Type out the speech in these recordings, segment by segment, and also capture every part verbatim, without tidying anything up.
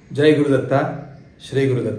जय गुरुदत्त श्री गुरुदत्त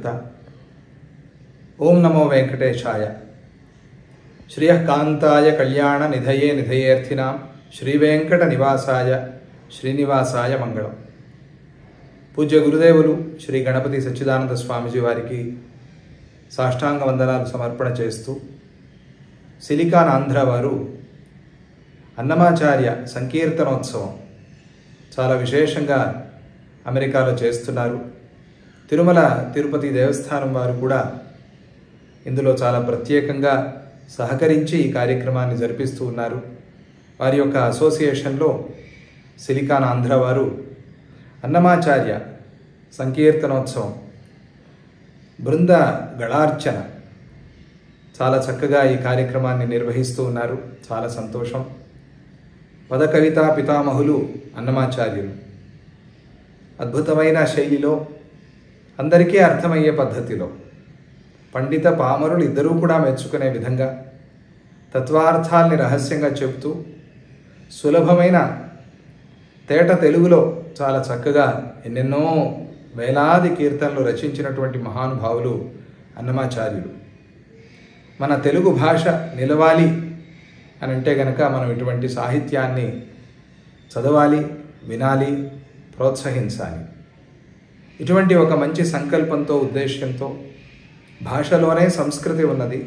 ओम नमो वेंकटेशाय श्रियः कांताय कल्याण निधये निधयेर्थिनां श्री वेंकट निवासाय श्रीनिवासाय मंगलम। पूज्य गुरुदेवुलु श्री गणपति सच्चिदानंद स्वामीजी वारिकी साष्टांग वंदनालु समर्पण चेस्तू सिलिकान आंध्र वारु अन्नमाचार्य संकीर्तनोत्सवं చాలా విశేషంగా అమెరికాలో చేస్తున్నారు। తిరుమల తిరుపతి దేవస్థానం వారు కూడా ఇందులో చాలా ప్రత్యేకంగా సహకరించి ఈ కార్యక్రమాన్ని జరిపిస్తూ ఉన్నారు। వారి యొక్క అసోసియేషన్లో సిలికాన్ ఆంధ్ర వారు అన్నమాచార్య సంకీర్తనోత్సవం బృంద గళార్చన చాలా చక్కగా ఈ కార్యక్రమాన్ని నిర్వహిస్తూ ఉన్నారు। చాలా సంతోషం। పద కవితా పితామహులు అన్నమాచార్యులు అద్భుతమైన శైలిలో అందరికీ అర్థమయ్యే పద్ధతిలో పండిత పామరులు ఇద్దరూ కూడా మెచ్చుకునే విధంగా తత్వార్థాల్ని రహస్యంగా చెబుతూ సులభమైన తేట తెలుగులో చాలా చక్కగా ఎన్నెన్నో వేలాది కీర్తనలు రచించినటువంటి మహానుభావులు అన్నమాచార్యులు। మన తెలుగు భాష నిలవాలి అని అంటే గనక మనం ఇటువంటి సాహిత్యాన్ని చదవాలి, వినాలి, ప్రోత్సహించాలి। ఇటువంటి ఒక మంచి సంకల్పంతో ఉద్దేశ్యంతో భాషలోనే సంస్కృతి ఉన్నది।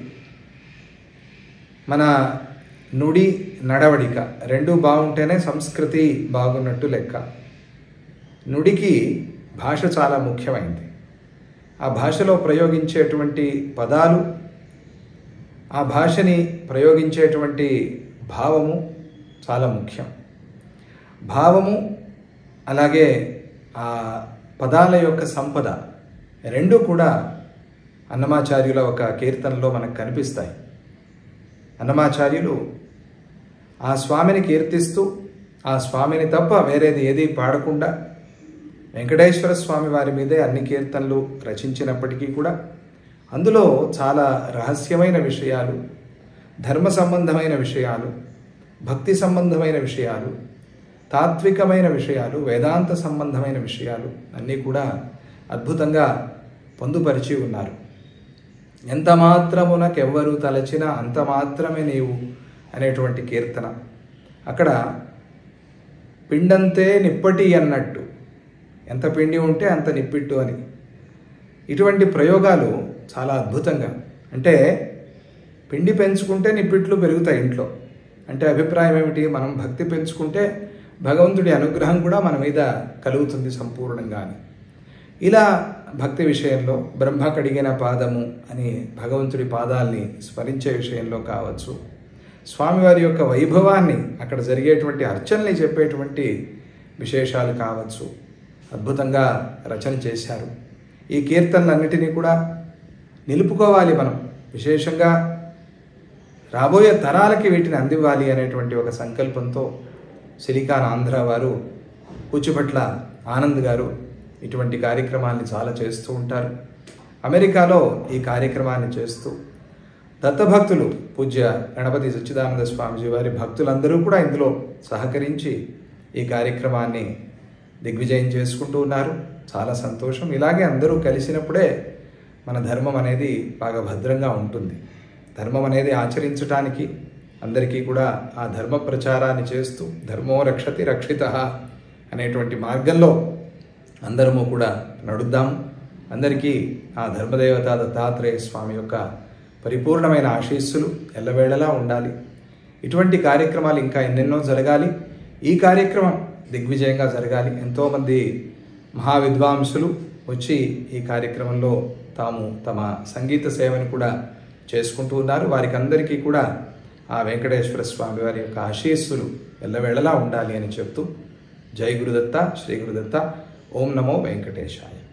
మన నుడి నడవడిక రెండు బాగుంటేనే సంస్కృతి బాగున్నట్టు లెక్క। నుడికి భాష చాలా ముఖ్యమైనది। ఆ భాషలో ప్రయోగించేటువంటి పదాలు, ఆ భాషని ప్రయోగించేటువంటి భావము చాలా ముఖ్యం। భావము అలాగే ఆ పదాల యొక్క సంపద రెండు కూడా అన్నమాచార్యుల ఒక కీర్తనలో మనకు కనిపిస్తాయి। అన్నమాచార్యులు ఆ స్వామిని కీర్తిస్తూ ఆ స్వామిని తప్ప వేరేది ఏది పాడకుండా వెంకటేశ్వర స్వామి వారి మీదే అన్ని కీర్తనలు రచించినప్పటికీ కూడా అందులో చాలా రహస్యమైన విషయాలు, ధర్మ సంబంధమైన విషయాలు, భక్తి సంబంధమైన విషయాలు, తాత్వికమైన విషయాలు, వేదాంత సంబంధమైన విషయాలు అన్నీ కూడా అద్భుతంగా పొందుపరిచి ఉన్నారు। ఎంత మాత్రమునకెవ్వరు తలచిన అంత మాత్రమే నీవు అనేటువంటి కీర్తన, అక్కడ పిండంతే నిప్పటి అన్నట్టు, ఎంత పిండి ఉంటే అంత నిప్పిట్టు అని ఇటువంటి ప్రయోగాలు చాలా అద్భుతంగా, అంటే పిండి పెంచుకుంటే నిప్పిట్లు పెరుగుతాయి ఇంట్లో అంటే అభిప్రాయం ఏమిటి? మనం భక్తి పెంచుకుంటే భగవంతుడి అనుగ్రహం కూడా మన మీద కలుగుతుంది సంపూర్ణంగా అని। ఇలా భక్తి విషయంలో బ్రహ్మ కడిగిన పాదము అని భగవంతుడి పాదాల్ని స్మరించే విషయంలో కావచ్చు, స్వామివారి యొక్క వైభవాన్ని అక్కడ జరిగేటువంటి అర్చనని చెప్పేటువంటి విశేషాలు కావచ్చు, అద్భుతంగా రచన చేశారు। ఈ కీర్తనలన్నిటినీ కూడా నిలుపుకోవాలి మనం, విశేషంగా రాబోయే తరాలకి వీటిని అందివ్వాలి అనేటువంటి ఒక సంకల్పంతో సిలికాన్ ఆంధ్ర వారు కూచిభట్ల ఆనంద్ గారు ఇటువంటి కార్యక్రమాన్ని చాలా చేస్తూ ఉంటారు। అమెరికాలో ఈ కార్యక్రమాన్ని చేస్తూ దత్తభక్తులు పూజ్య గణపతి సచ్చిదానంద స్వామిజీ వారి భక్తులందరూ కూడా ఇందులో సహకరించి ఈ కార్యక్రమాన్ని దిగ్విజయం చేసుకుంటూ ఉన్నారు। చాలా సంతోషం। ఇలాగే అందరూ కలిసినప్పుడే మన ధర్మం అనేది బాగా భద్రంగా ఉంటుంది। ధర్మం అనేది ఆచరించడానికి అందరికీ కూడా ఆ ధర్మ ప్రచారాన్ని చేస్తూ ధర్మో రక్షతి రక్షితః అనేటువంటి మార్గంలో అందరము కూడా నడుద్దాము। అందరికీ ఆ ధర్మదేవత దత్తాత్రేయ స్వామి యొక్క పరిపూర్ణమైన ఆశీస్సులు ఎల్లవేళలా ఉండాలి। ఇటువంటి కార్యక్రమాలు ఇంకా ఎన్నెన్నో జరగాలి। ఈ కార్యక్రమం దిగ్విజయంగా జరగాలి। ఎంతోమంది మహావిద్వాంసులు వచ్చి ఈ కార్యక్రమంలో తాము తమ సంగీత సేవను కూడా చేసుకుంటూ ఉన్నారు। వారికి అందరికీ కూడా ఆ వెంకటేశ్వర స్వామి వారి యొక్క ఆశీస్సులు ఎల్లవేళలా ఉండాలి అని చెప్తూ జై గురుదత్త శ్రీ గురుదత్త ఓం నమో వెంకటేశాయ।